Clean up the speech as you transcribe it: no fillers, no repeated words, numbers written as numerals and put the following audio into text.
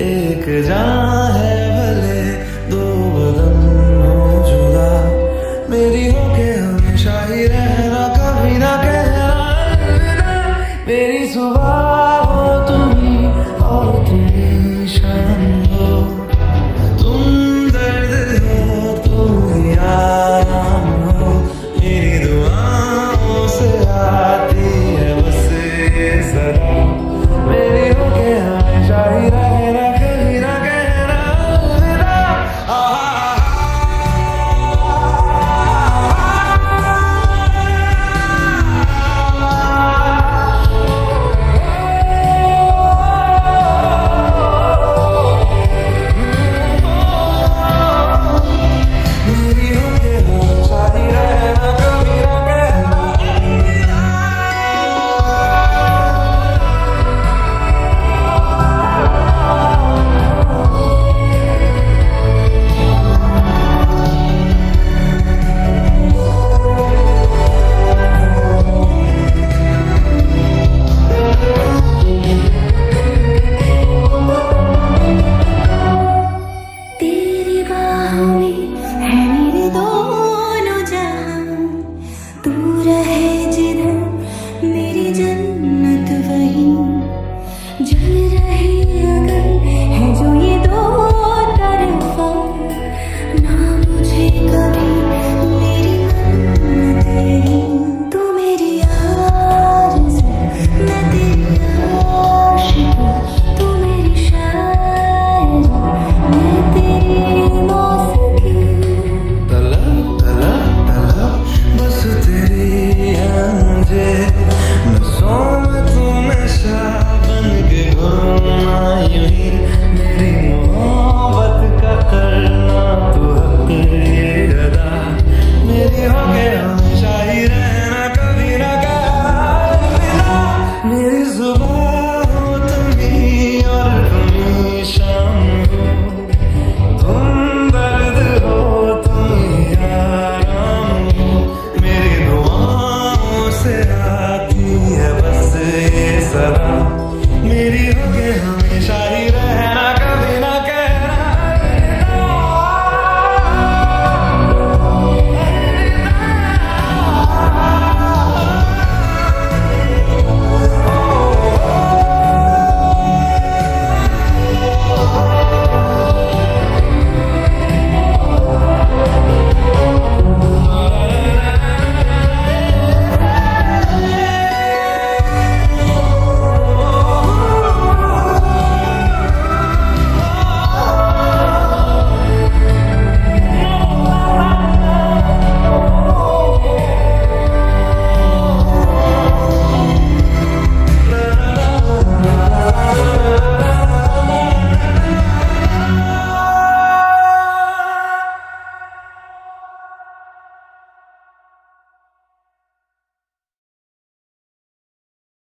एक जान है भले दो बदन हो जुदा, मेरी होके हमेशा ही रहना, कभी ना कहना अलविदा। मेरी सुबह हो तुम्ही और तुम शाम हो, तुम दर्द हो तुम आराम हो, मेरी दुआओं से आती है बस ये सदा। मेरी होके हमेशा ही रहना, कभी ना कहना अलविदा। मेरी